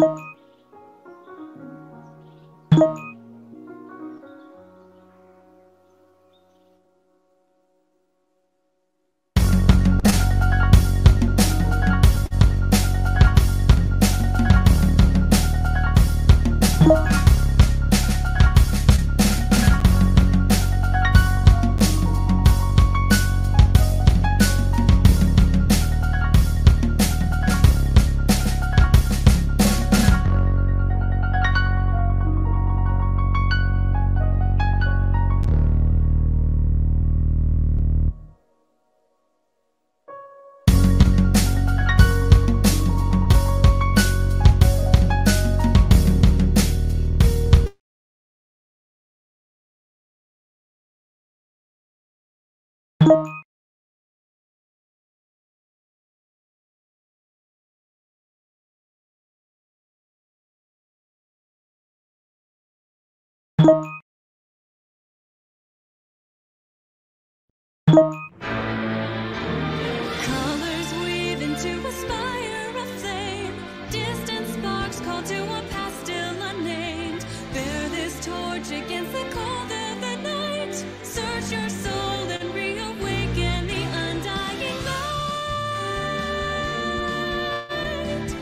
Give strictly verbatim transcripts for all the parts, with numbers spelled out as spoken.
Colors weave into a spire of flame. Distant sparks call to a past still unnamed. Bear this torch against the cold of the night. Search your soul and reawaken the undying light.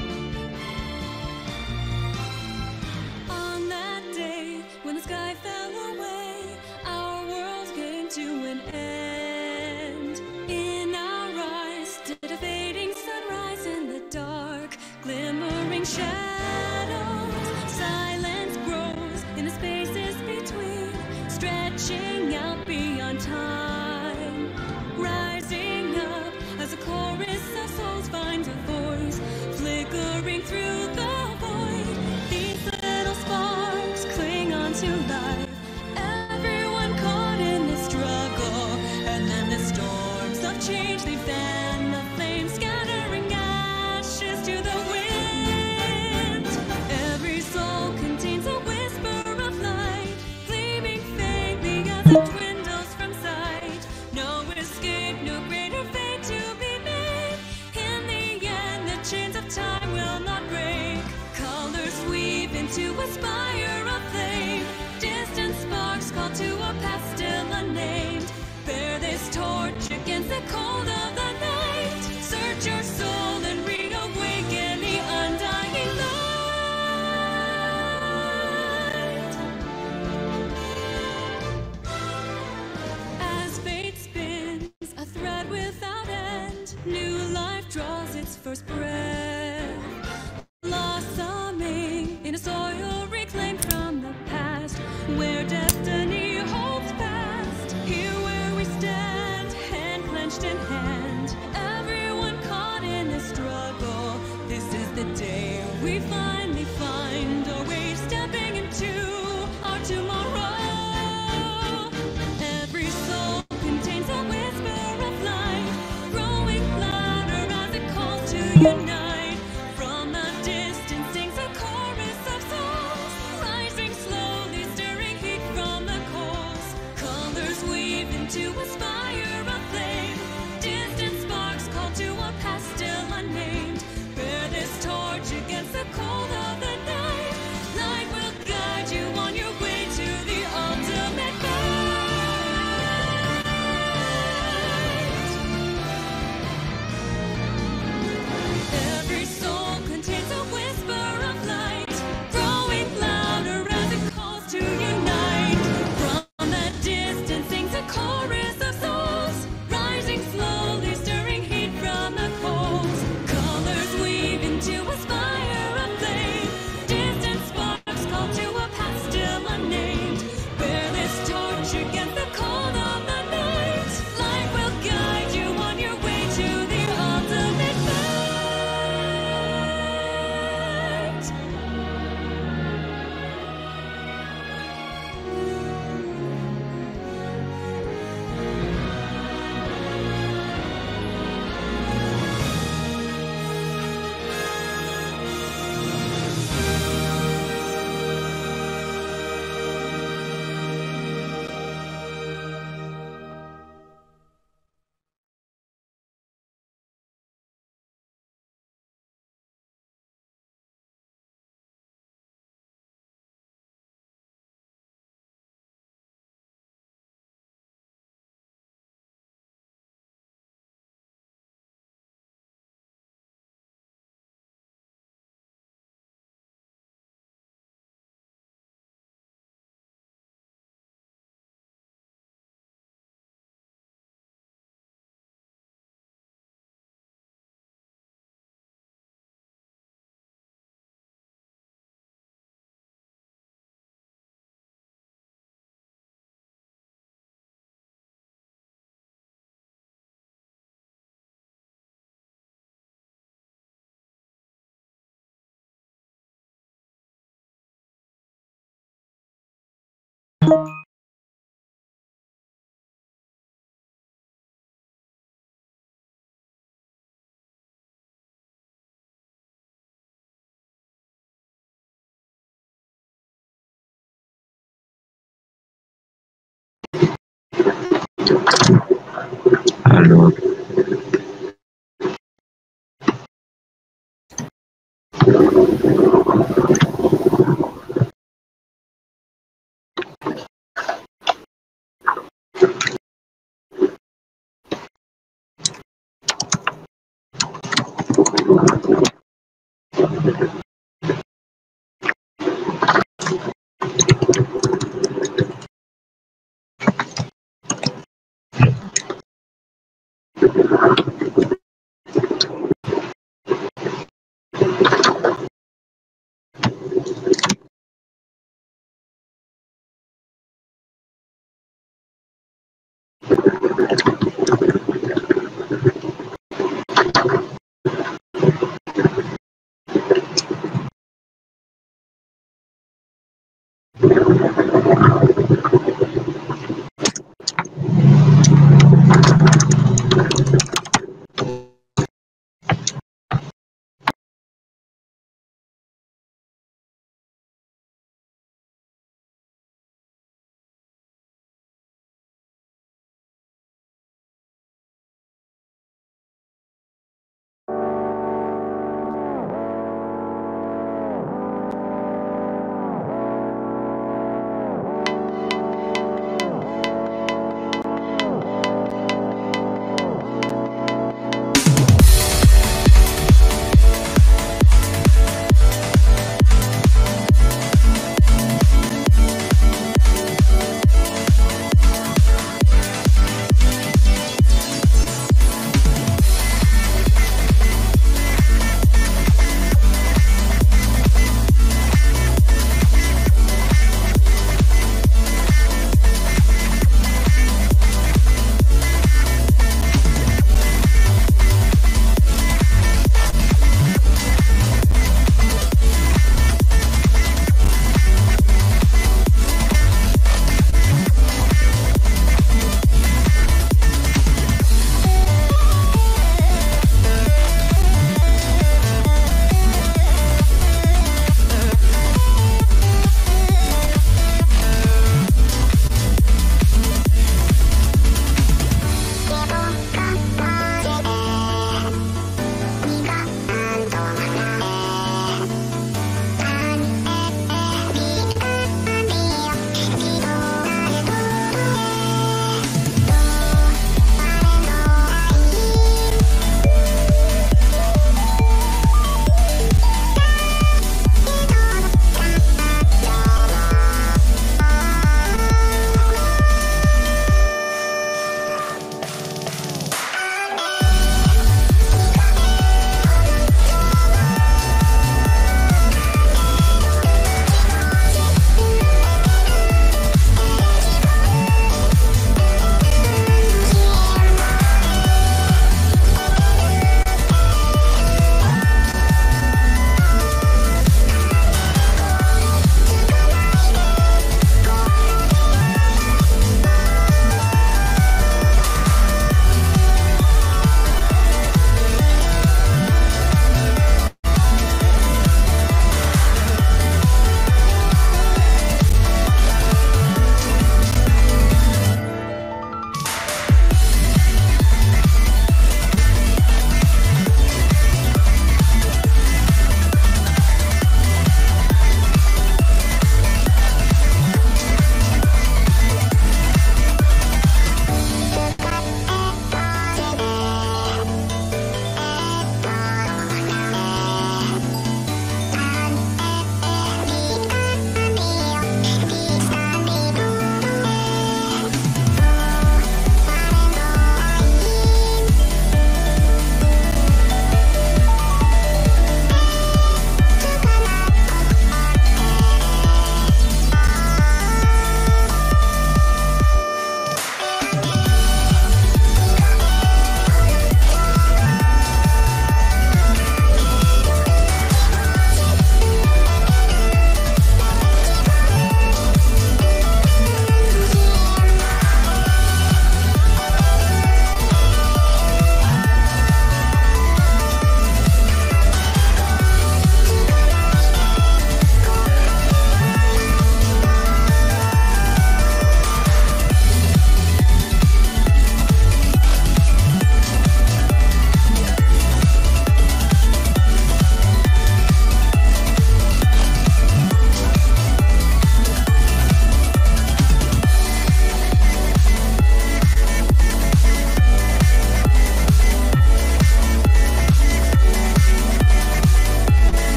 On that day when the sky fell away, our world came to an end. In our eyes stood a fading sunrise in the dark, glimmering shadows. Silence grows in the spaces between, stretching out beyond time. Rising up as a chorus of souls finds a voice, flickering through the void. These little sparks cling on to life, everyone caught in this struggle. And then the storms of change, they fan the flames, scattering ashes to the wind. Every soul contains a whisper of light, gleaming faintly as it dwindles from sight. No escape, no greater fate to be made. In the end, the chains of time will not break. Colors weave into a spire of flame. Distant sparks call to a past still unnamed. Bear this torch against the cold of the night. Search your soul and reawaken the undying light. As fate spins a thread without end, new life draws its first breath, blossoming in a soil reclaimed from the past, where destiny holds fast. Here where we stand, hand clenched in hand, everyone caught in this struggle. This is the day we finally find our way, stepping into our tomorrow. Every soul contains a whisper of light, growing louder as it calls to unite. From a distance sings a chorus of souls, rising slowly, stirring heat from the coals. Colors weave into a spire of flame. Distant sparks call to a past still unnamed. Bear this torch against the cold of the night. Light will guide you on your way to the ultimate fight. Halo.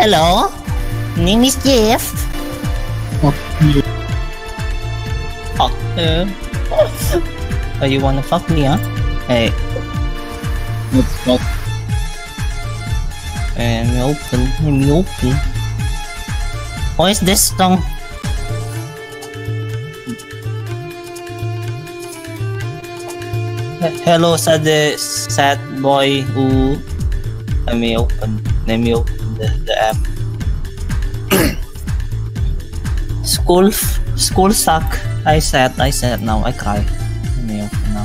Hello? Name is Jeff. Fuck you. Fuck you. Oh, you wanna fuck me, huh? Hey. Let's fuck. Let me open. Let me open. What is this song? Hello, sad, sad boy. Ooh. Let me open. Let me open the, the app. School, school suck. I said, I said. Now I cry. Let me open now.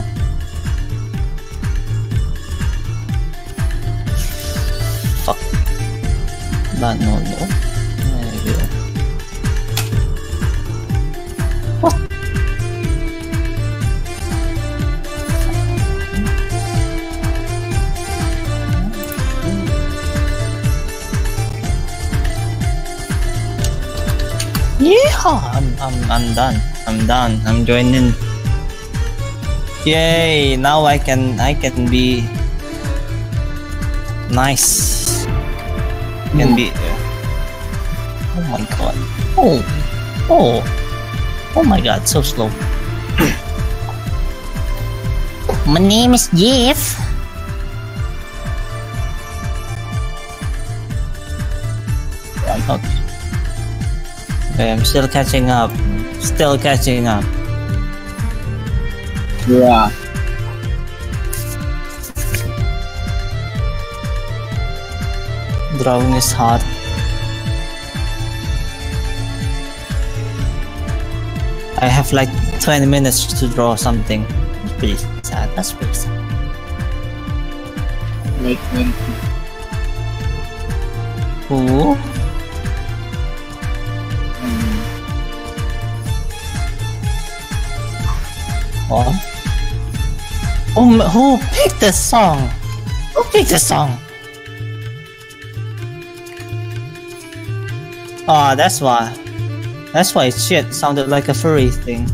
Fuck. But no, no. There you go. What? Yeehaw! I'm, I'm, I'm done. I'm done. I'm joining. Yay! Now I can, I can be nice. Can be. Oh my god! Oh, oh, oh my god! So slow. My name is Jeff. Okay. Okay, I'm still catching up. Still catching up. Yeah. Drawing is hard. I have like twenty minutes to draw something. That's pretty sad. That's pretty sad. Wait, wait. Ooh. What? Who, who picked this song? Who picked this song? Ah, oh, that's why. That's why shit sounded like a furry thing.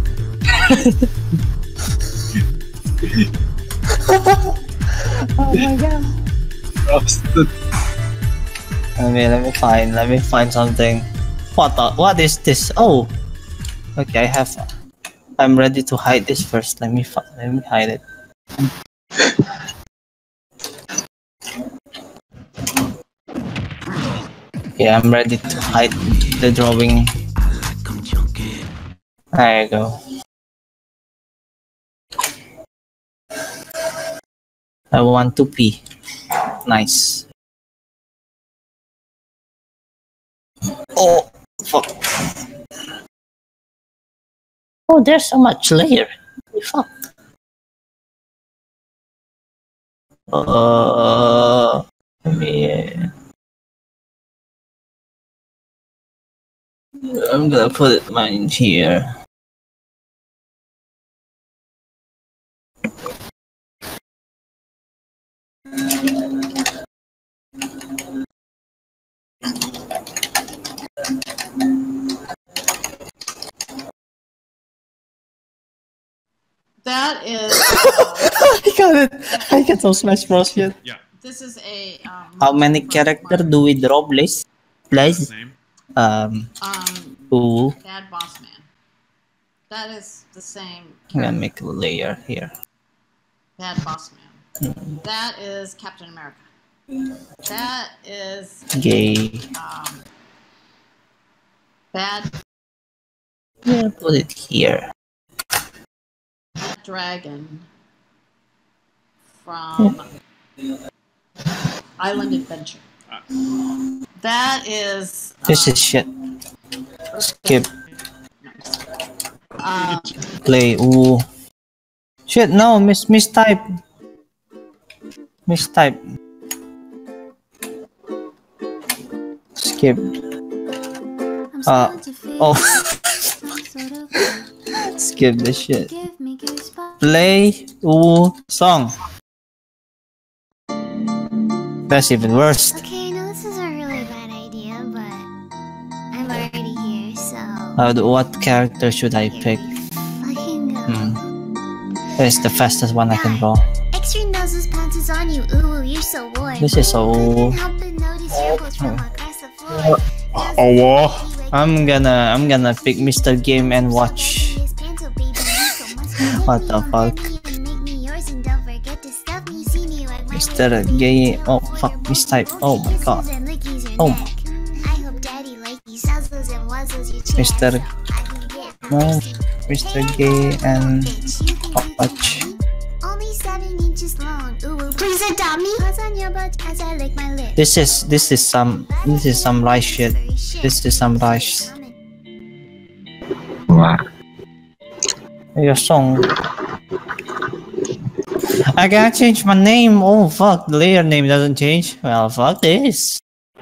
Oh my god. Roasted. Let me let me find let me find something. What the, what is this? Oh, okay. I have. I'm ready to hide this first. Let me fi let me hide it. Yeah, I'm ready to hide the drawing. There you go. I want to pee. Nice. Oh, fuck. Oh, there's so much layer. Fuck. Uh, yeah. I'm gonna put mine here. That is. I got it. I got some Smash Bros. Shit. Yeah. This is a. Um, How many characters do we draw, please? Please. Name? Um. Um, Ooh. Bad Boss Man. That is the same. I'm gonna make a layer here. Bad Boss Man. That is Captain America. That is. Gay. Um, Bad Yeah, put it here. Dragon from Island Adventure. That is. This um, is shit. Skip. Uh, Play. Ooh. Shit. No. Miss. Mistype. Mistype. Skip. Uh. Oh. Skip this shit. Play. Ooh. Song. That's even worse. Okay, I know this is a really bad idea, but I'm already here, so. Uh, what character should I pick? Fucking go. Hmm. It's the fastest one I can draw. Extra noses pounces on you. Ooh, you're so warm. This is so. Couldn't help but notice your both from aggressive Oh, wow. I'm gonna I'm gonna pick Mister Game and watch. What the fuck? Mister Game. Oh fuck, mistype. Oh my god. Oh. Mister No, Mister Gay and watch. Only seven inches long. Ooh, please adopt me. Pause on your butt as I lick my lips. This is this is some this is some rice shit. This is some rice. Your song. I gotta change my name. Oh fuck, the layer name doesn't change. Well, fuck this.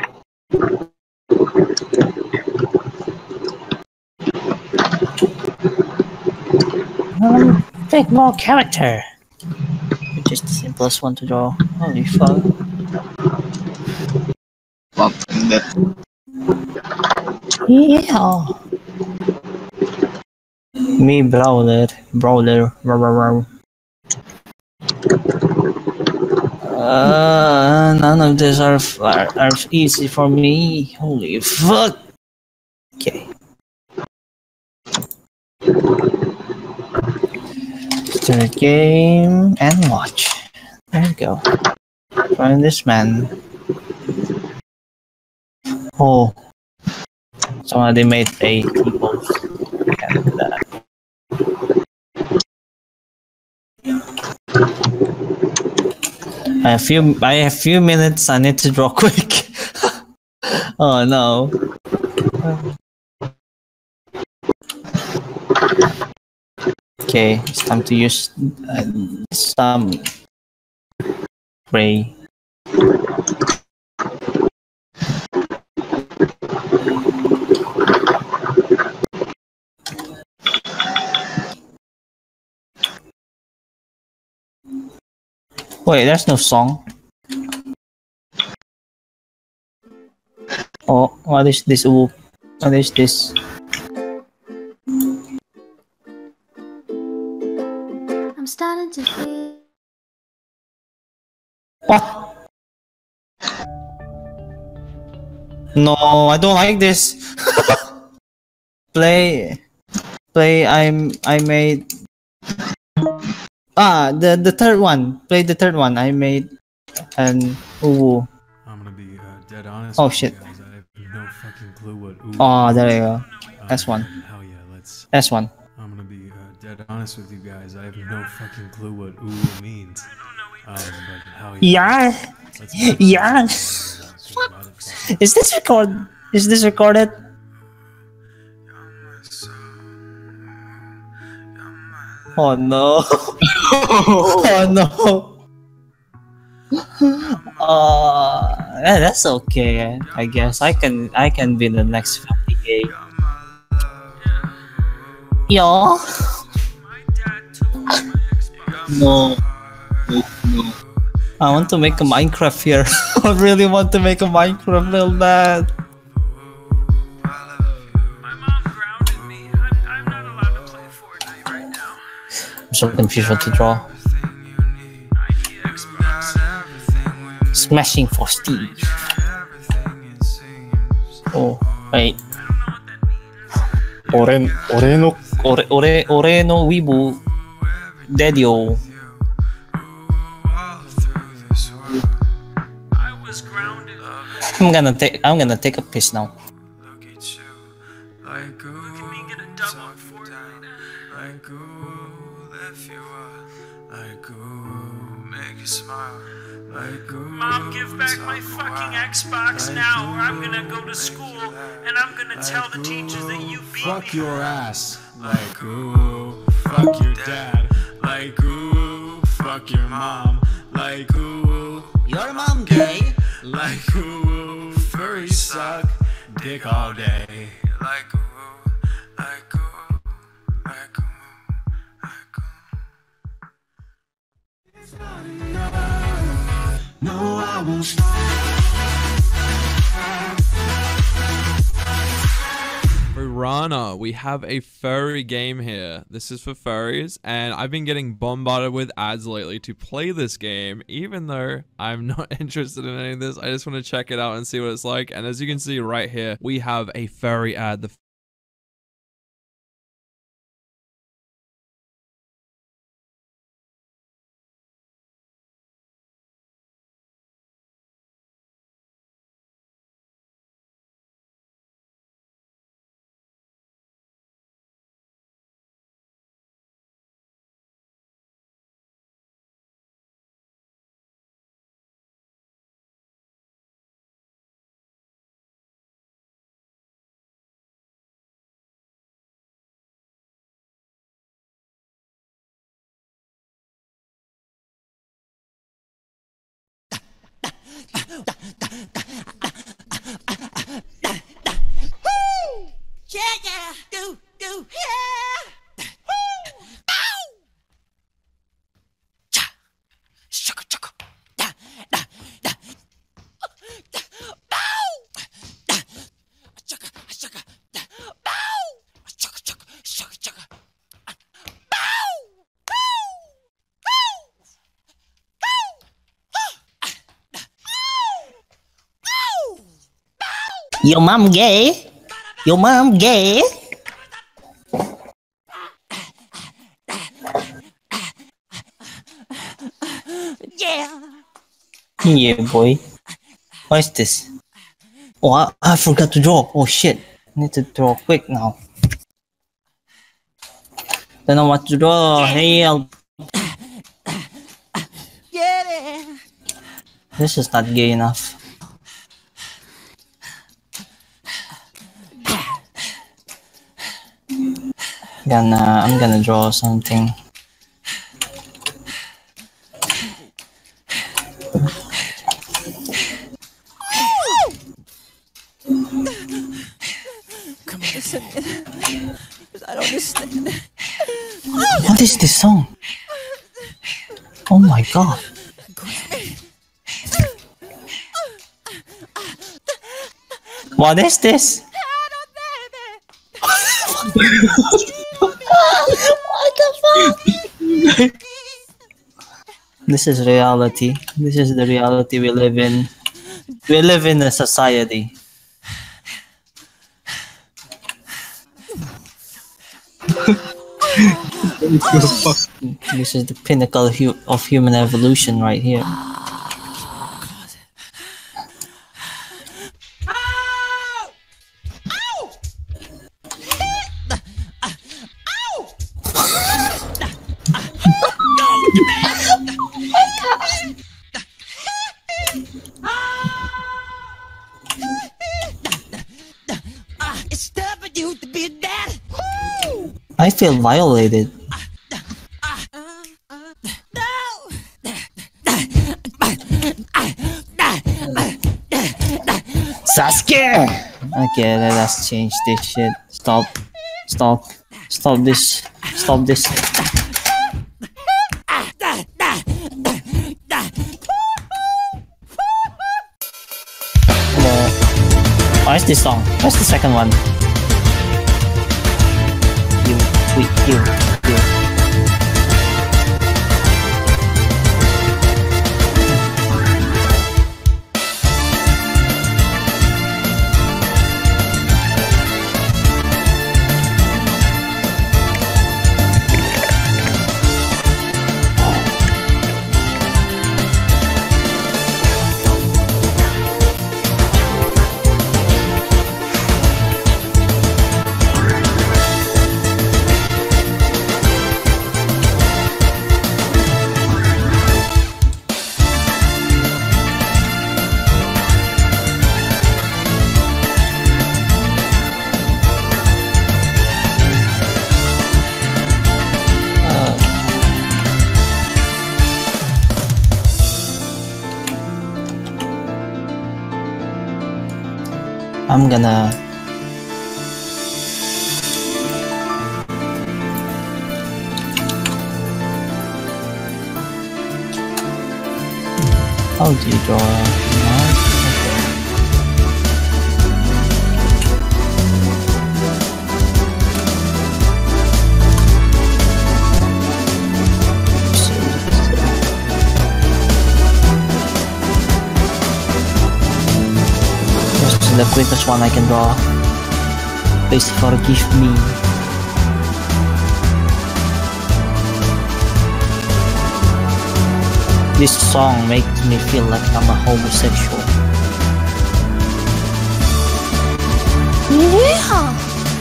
Um, take more character. Which is the simplest one to draw. Holy fuck. Fuck that. Yeah. Me brawler, brawler, rah, rah, rah. Uh, none of these are, are are easy for me. Holy fuck. Okay. Start a game and watch. There you go. Find this man. Oh. Somebody made a people. Can't do that. I have few I have few minutes, I need to draw quick. Oh no. Okay, it's time to use uh, some spray. Wait, there's no song. Oh, what is this? Ooh, what is this? I'm starting to feel. What? No, I don't like this. play, play. I'm. I made. Ah, the the third one. Play the third one. I made. And ooh. I'm gonna be uh, dead honest. Oh with shit. You guys. I have no fucking clue what. Ooh Oh, there you go. uh, That's one. Hell yeah, let's. That's one. I'm gonna be uh, dead honest with you guys. I have no fucking clue what ooh means. Um, but hell yeah. Yeah. Let's Yeah. Motherfucker. Is this record? Is this recorded? Oh no. Oh no. Uh, yeah, that's okay. I guess I can I can be the next fifty K. Yo. No. No. No. I want to make a Minecraft here. I really want to make a Minecraft real bad. My mom grounded me. I'm, I'm not allowed to play Fortnite right now. I'm so confused what to draw. I need Xbox. Smashing for Steve. Oh, wait. Ore, ore no, ore, ore, ore no wibu. Daddy-o. I was grounded. I'm gonna take, I'm gonna take a piss now. Look at me get a double in Fortnite. Mom, give back my fucking Xbox now, or I'm gonna go to school and I'm gonna tell the teachers that you beat Fuck me. your ass. Like ooh. Fuck your dad. Like ooh. Fuck your mom. Like ooh. Your mom gay? Like ooh. Furries suck dick all day. Like ooh, like ooh, like ooh, like ooh. No, I won't stop. Ron. Nirvana. We have a furry game here. This is for furries, and I've been getting bombarded with ads lately to play this game, even though I'm not interested in any of this. I just want to check it out and see what it's like. And as you can see right here, we have a furry ad. The Yeah, yeah, do, do, yeah. Cha, shaka, shaka, da, da, da, bow, da, shaka, shaka, da, bow, shaka, shaka, shaka, shaka, bow, bow, bow, Your mom gay? Your mom gay? yeah. Yeah, boy. What is this? Oh, I, I forgot to draw. Oh shit. I need to draw quick now. Don't know what to draw. Hell. Get it. This is not gay enough. Gonna, I'm gonna draw something. Come on, listen. I don't understand. What is this song? Oh my god. What is this? What the fuck? This is reality. This is the reality we live in. We live in a society. This is the pinnacle of, hu of human evolution right here. It's tough for you to be that. I feel violated. Sasuke! Okay, let us change this shit. Stop. Stop. Stop this. Stop this. Hello. Where's this song? Where's the second one? You, we, you, you. I'm gonna how do you draw a mouse? Okay. is the quickest one I can draw. Please forgive me. This song makes me feel like I'm a homosexual. Yeah.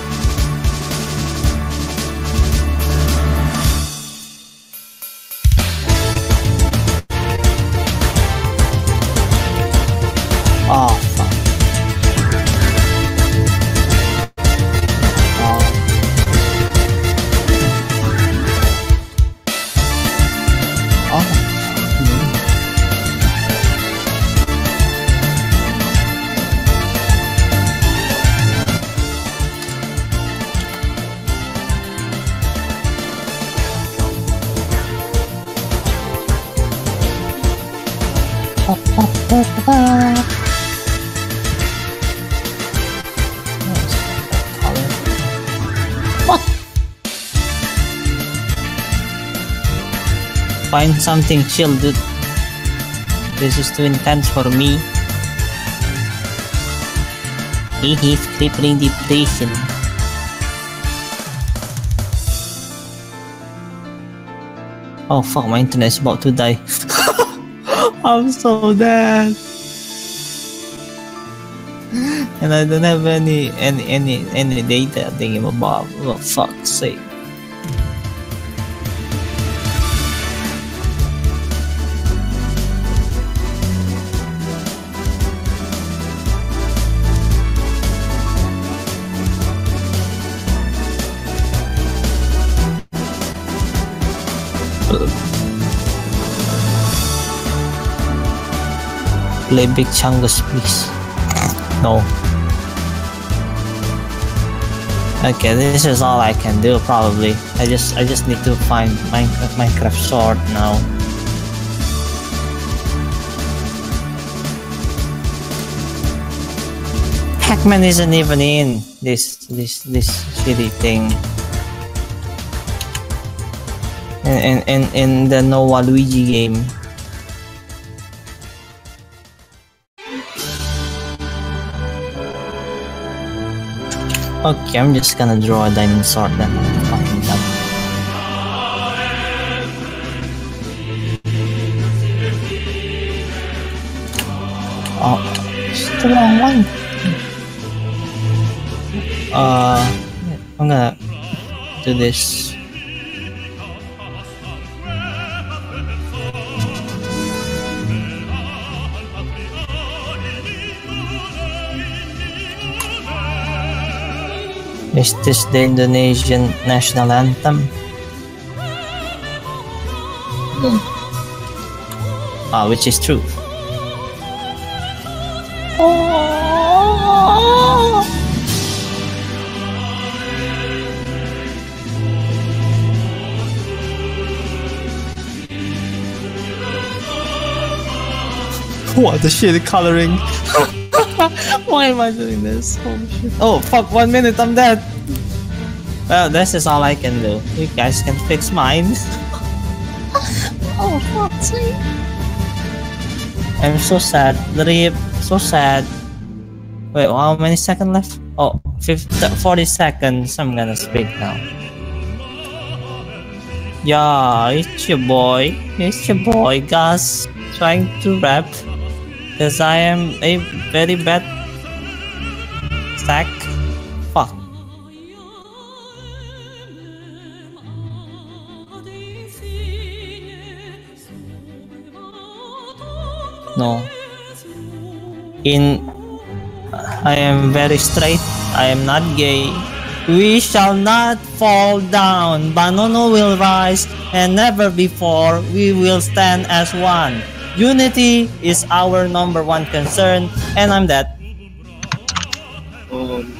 Oh, fuck. Oh. Oh, fuck me. What? Find something chill, dude. This is too intense for me. He is crippling depression. Oh fuck, my internet is about to die. I'm so dead. And I don't have any any any any data thinking about. Oh fuck's sake. Play Big Chungus, please. No. Okay, this is all I can do probably. I just I just need to find Minecraft Minecraft sword now. Pac-Man isn't even in this this this shitty thing. In in in the Noah Luigi game. Okay, I'm just gonna draw a diamond sword then. Fucking done. Oh, it's the wrong one. Uh, I'm gonna do this. Is this the Indonesian national anthem? No. Ah, which is true. What the shit coloring? Why am I doing this? Oh shit. Oh fuck, one minute, I'm dead. Well, this is all I can do. You guys can fix mine. Oh fuck's sake. I'm so sad. Rip, so sad. Wait, how many seconds left? Oh, fifty, forty seconds. I'm gonna speak now. Yeah, it's your boy. It's your boy, Gus. Trying to rap. Because I am a very bad sack. Fuck. No. In I am very straight. I am not gay. We shall not fall down. Banono will rise, and never before we will stand as one. Unity is our number one concern, and I'm dead. Oh no.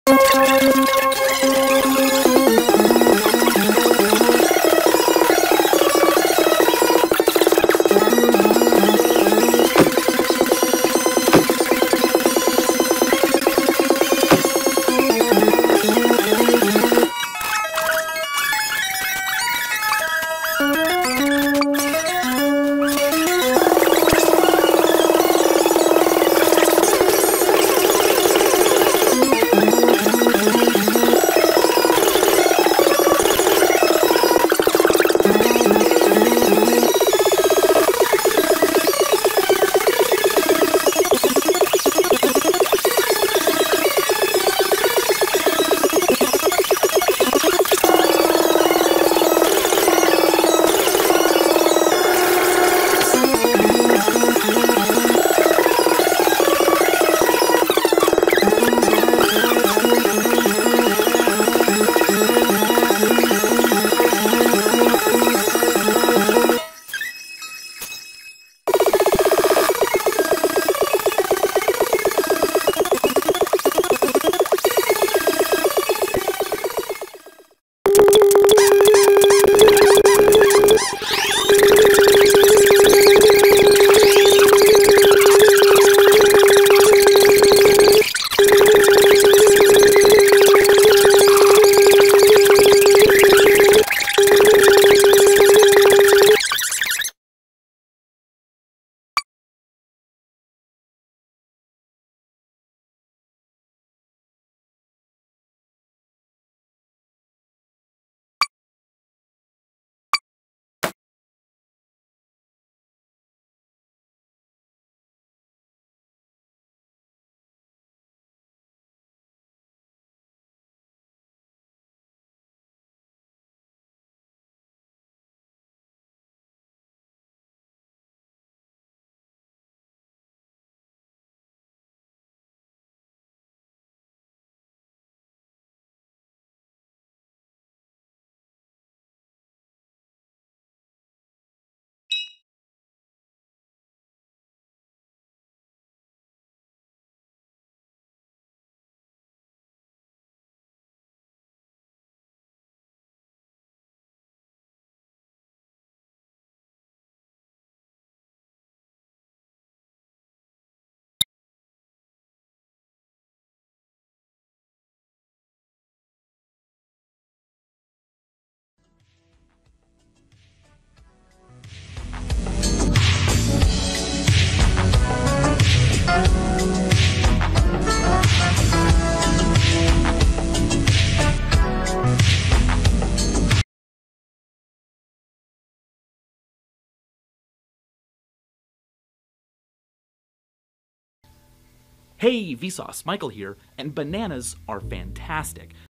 Hey, Vsauce, Michael here, and bananas are fantastic.